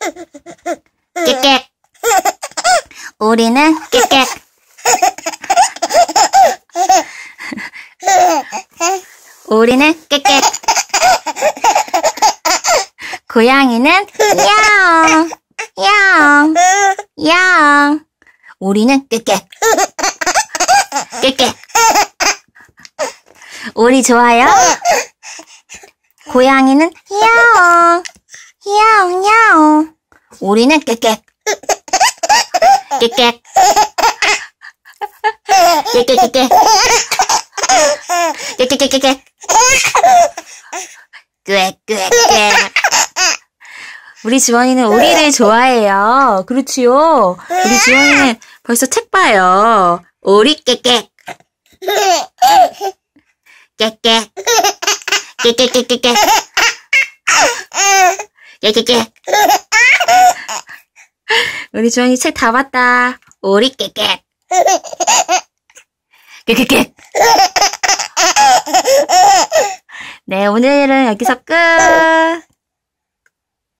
깨깨. 우리는 깨깨. 우리는 깨깨. 고양이는 야옹, 야옹, 야옹. 우리는 깨깨. 깨깨. 우리 좋아요? 고양이는 야옹, 야옹, 야옹. 우리는 깨깨. 깨깨. 깨깨, 깨깨. 깨깨, 깨깨, 깨깨. 꽥, 꽥, 꽥. 우리 지원이는 오리를 좋아해요. 그렇지요? 우리 지원이는 벌써 책 봐요. 오리 깨깨. 깨깨. 깨깨깨깨깨. 깨깨깨. 우리 지원이 책 다 봤다. 오리 깨깨. 깨깨깨. 네, 오늘은 여기서 끝.